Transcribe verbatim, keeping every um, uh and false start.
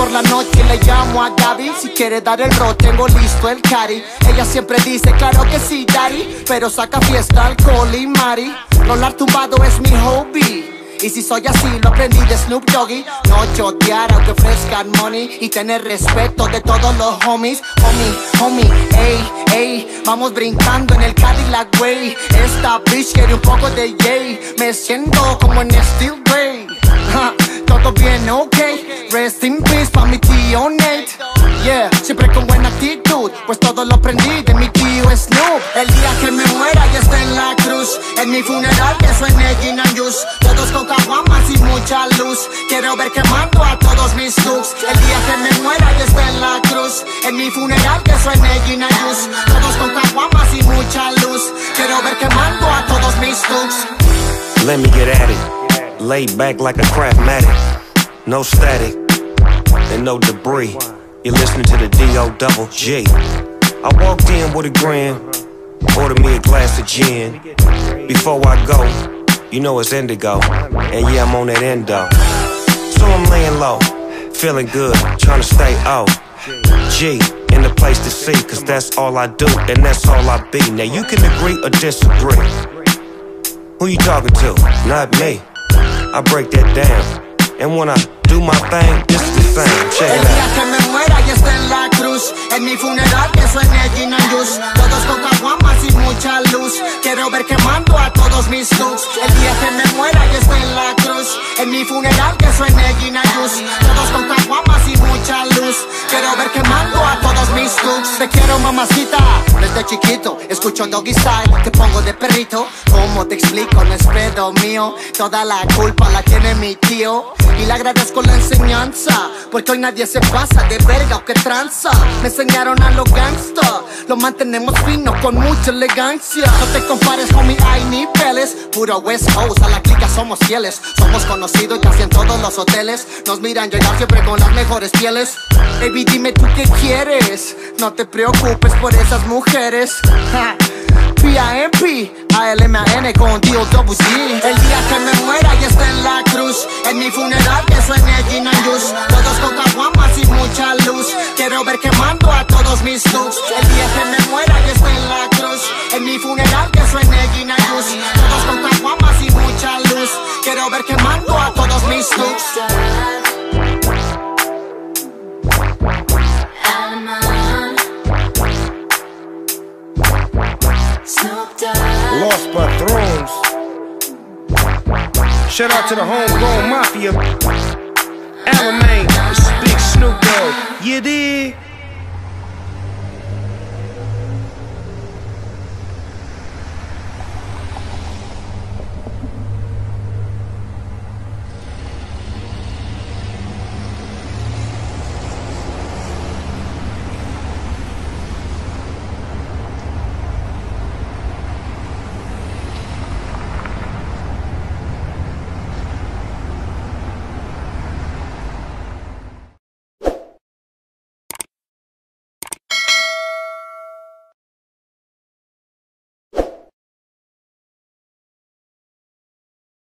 por la noche le llamo a Gaby. Si quiere dar el rol, tengo listo el cari. Ella siempre dice, claro que sí, daddy, pero saca fiesta, alcohol y mari. Rolar tumbado es mi hobby, y si soy así, lo aprendí de Snoop Doggy. No chotear aunque ofrezcan money, y tener respeto de todos los homies. Homie, homie, ey, ey, vamos brincando en el Cadillac, wey. Esta bitch quiere un poco de yay. Me siento como en Steel Grey. Ja, todo bien, ok. Rest in peace pa' mi tío Nate. Yeah, siempre con buena actitud, pues todo lo aprendí de mi tío Snoop. El día que me muera ya está en la cruz. En mi funeral que suene Gin and Juice. Todos con caguamas y mucha luz. Quiero ver quemando a todos mis looks. El día que me muera ya está en la cruz. En mi funeral que suene Gin and Juice. Todos con caguamas y mucha luz. Quiero ver quemando a todos mis looks. Let me get at it. Lay back like a Craftmatic. No static and no debris. You're listening to the D O double G. I walked in with a grin, ordered me a glass of gin. Before I go, you know it's indigo, and yeah, I'm on that endo. So I'm laying low, feeling good, trying to stay O G in the place to see, cause that's all I do, and that's all I be. Now you can agree or disagree. Who you talking to? Not me. I break that down, and when I do my thing, this is the same. Check it out. El día que me muera ya está en la cruz. En mi funeral que suene Gin and Juice. Todos con caguamas y mucha luz. Quiero ver quemando a todos mis looks. El día que me muera ya está en la cruz. En mi funeral que suene Gin and Juice. Todos con caguamas y mucha luz. Quiero ver quemando a todos mis looks. Te quiero, mamacita, desde chiquito escucho Doggy Style, te pongo de perrito. ¿Cómo te explico? No es pedo mío. Toda la culpa la tiene mi tío. Y le agradezco la enseñanza, porque hoy nadie se pasa de verga o que tranza. Me enseñaron a los gangsta, lo mantenemos fino con mucha elegancia. No te compares, homie, hay niveles. Puro West Coast, a la clica somos fieles. Somos conocidos casi en todos los hoteles. Nos miran llegar siempre con las mejores pieles. Baby, dime tú qué quieres. No te preocupes por esas mujeres. Ja. P I M P, A L M A N con D O double G. El día que me muera ya está en la cruz. En mi funeral que suene Gin and Juice. Todos con caguamas y mucha luz. Quiero ver quemando a todos mis looks. El día que me muera ya está en la cruz. En mi funeral que suene Gin and Juice. Todos con caguamas y mucha luz. Quiero ver quemando a todos mis looks. Lost by Thrones. Shout out to the homegrown mafia. Alamain, this is Big Snoop Dogg. You dig?